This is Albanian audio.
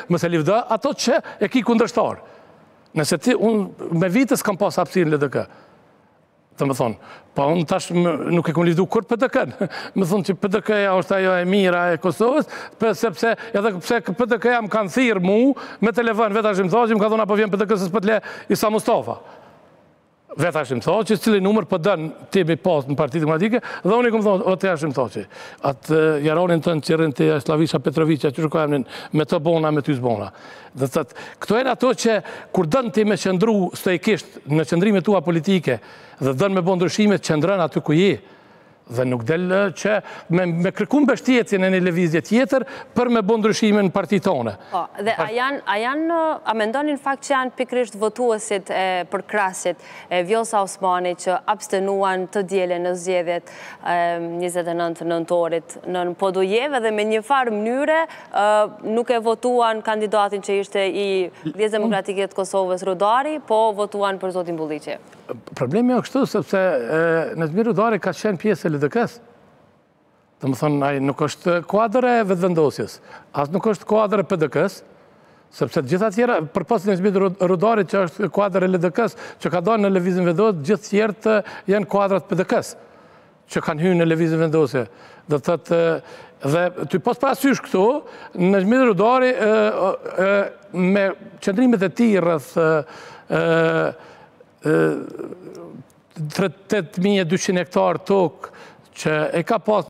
mëse livda ato që e ki kundërshtar. Nëse ti, unë me vitës kam pas hapësirë në LDK. Të më thonë, pa unë tash nuk e kom livdu kur PDK-në. Më thonë që PDK-ja është ajo e mira e Kosovës, sepse edhe pse PDK-ja më kanë thirë mu, me telefon vetë ashtë më thonë që më ka thonë apo vjen PDK-sës për të le Isa Mustafa. Vetë ashtë më thonë që cili numër për dënë ti mi pas në partitë demokratike, dhe unë i kom thonë, o të ashtë më thonë që atë jaronin tënë që rrën të Slavisha Petrovića, që shukojmë me të bona, me ty zbona. Dhe të këto e ato që kur dënë ti me qëndru stoikisht në qëndrime tua politike dhe dënë me bo ndryshimet qëndrën aty ku je, dhe nuk delë që me kërku mbështjetjen e një lëvizje tjetër për me bo ndryshime në parti tone. Dhe a mendonin fakt që janë pikrisht votuesit për krasit e Vjosa Osmani që abstenuan të djele në zgjedhjet 29 nëntorit në Podujeve dhe me një farë mënyre nuk e votuan kandidatin që ishte i Lidhjes Demokratike të Kosovës Rudari, po votuan për zotin Bulliqi? Problemi o kështu, sepse Nazmir Rudari ka qenë pjesë e LDK-s. Të më thonë, nuk është kuadër e vetëvendosjes, as nuk është kuadër e PDK-s, sepse gjitha tjera, për pas Nazmir Rudari që është kuadër e LDK-s, që ka dalë në lëvizjen vendosje, gjithë tjerët janë kuadrat PDK-s, që kanë hyrë në lëvizjen vendosje. Dhe thëtë, dhe të pas parasysh këtu, Nazmir Rudari me qëndrimet e tij rreth 38.200 hektar tokë që e ka pas